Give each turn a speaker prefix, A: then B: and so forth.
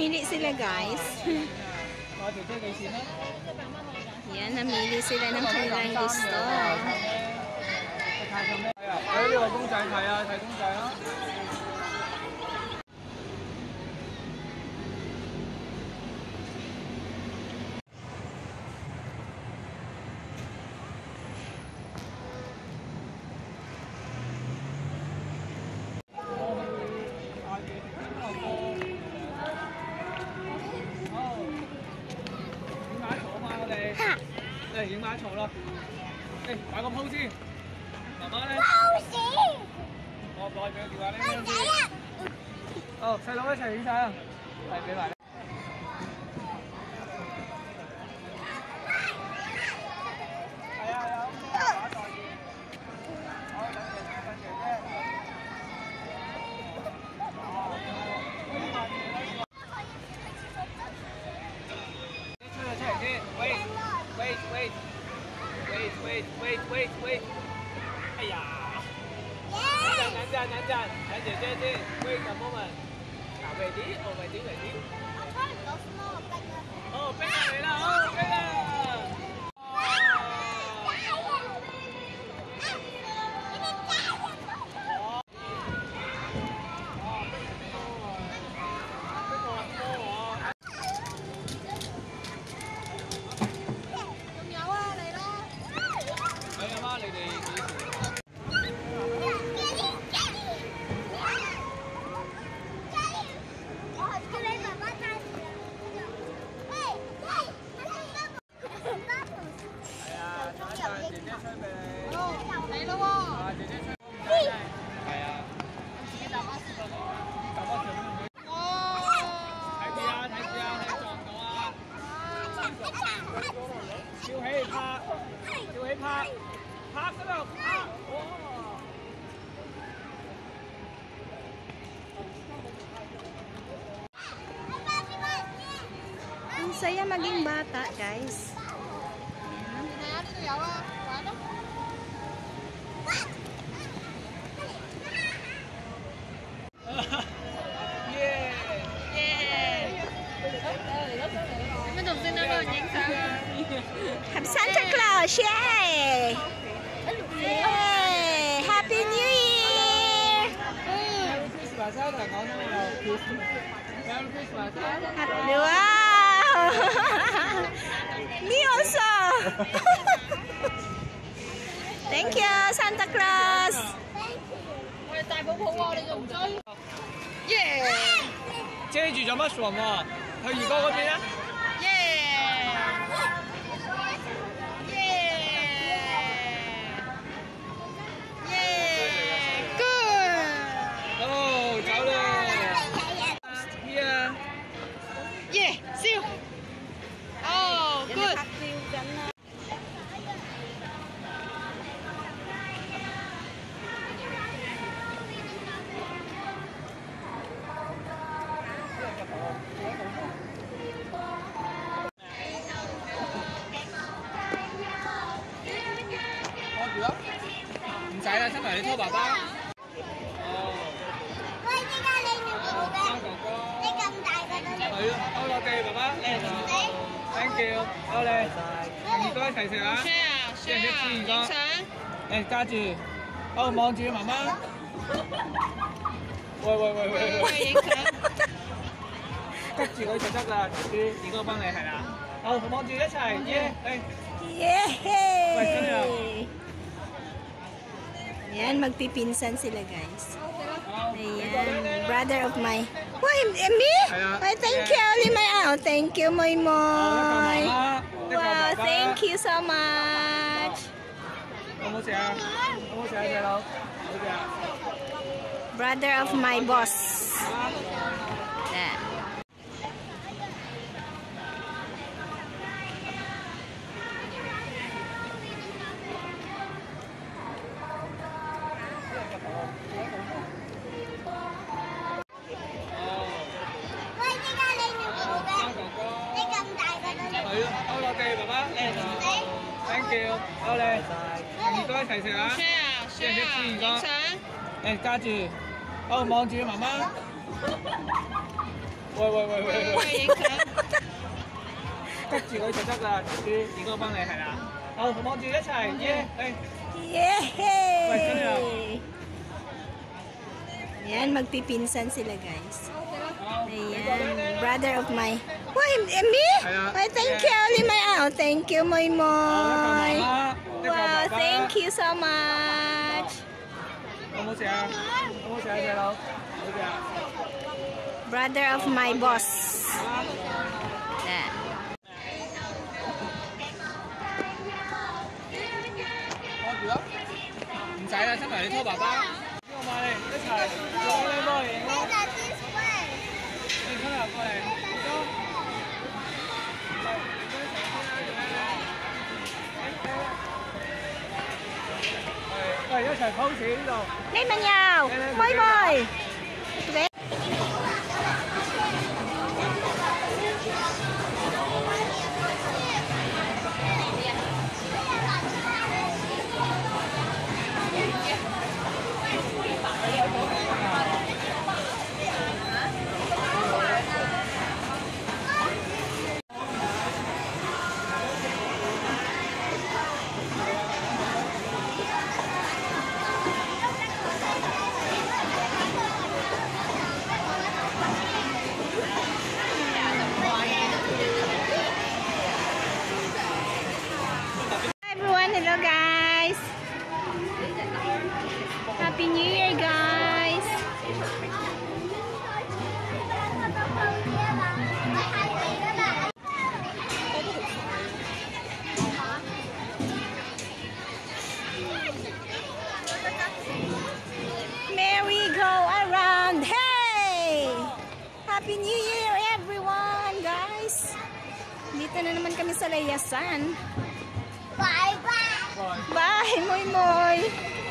A: Namimili sila guys. Yan, namili sila ng kanilang gusto.
B: 呢個公仔睇啊，睇公仔啊！嚟影埋一嘈啦！嚟擺個 pose 先，媽媽咧。pose。我攞俾個電話咧。靚仔啊！哦，細佬一齊影相啊！係俾埋。係啊係啊，打袋住。好，等姐姐，等姐姐。出嚟出嚟先，喂。Wait！ 哎呀！等陣，睇姐姐先。Wait a moment。嗱，ready？哦，ready。我睇唔到 snow， 我逼啦。哦，逼啦你啦，哦，逼啦！拍嗰度，哇！
A: Ang saya maging bata, guys.
C: Dito yaw ah. Ano?
B: Yeah!
C: Mình đồng sinh đâu nhìn sao?
A: Happy Santa Claus, yay! Yay! Happy New Year!
B: Merry Christmas 啊！同講Merry Christmas 啊！
A: Wow! Me also! Thank you, Santa Claus!
C: 我哋大寶寶喎，你仲唔追？
B: 耶！遮住咗 mushroom 喎，去怡哥嗰邊啊！
C: 耶！耶 ！Good！
B: 哦，走啦！呀！
C: 耶！笑！哦 ，good！
B: 唔使啦，出嚟你拖爸爸。哦。
D: 喂，依家你條寶嘅，
B: 哥哥。
D: 你咁大個都你。
B: 係咯，好落地，爸爸。Thank you，好嚟，二哥一齊食啊！
C: share 影相。
B: 誒，揸住，好望住媽媽。喂，
C: 影相。
B: 吉住佢就得啦，二哥幫你係啦。好，望住一齊，耶！
A: Yay! Yan, magpipinsan sila guys. Ayan, brother of my... Why, me? Why, thank you, Limay. Thank you, Moy Moy. Wow, thank you so much.
B: 好唔好食啊？好唔好食啊，細佬？好食啊！
A: Brother of my boss. Yan.
B: Thank you，好嚟，二哥一齊食啊
C: share 影相。
B: 誒，揸住，好望住媽媽。 喂喂喂喂喂，
C: 影相。
B: 跟住佢就得啦，啲二哥幫你係啦。好，望住一齊，耶！
A: 耶！
B: 喂，真係啊！
A: Ayan, magpipinsan sila guys.
B: 好，
A: Ayan, brother of my... Why, me?
B: Ayan.
A: Ay, thank you, Limay. Thank you, Moy Moy.
B: 一個
A: Wow,
B: 爸爸
A: thank you so much.
B: 好唔好食啊？好唔好食啊，細佬？好食啊！
A: Brother of my boss. Ayan.
B: 拖住咯，唔使啦，親埋你拖爸爸。邊個買嚟？一齊攞靚波嚟影咯！你今日過嚟，二哥。喂，一齊 pose 呢度。
A: Nay Manyaw, Moy Moy. Hello guys. Happy New Year guys. Merry go around. Hey! Happy New Year everyone guys. Dito na naman kami sa Layasan.
D: Bye bye.
A: Bye, Moy Moy.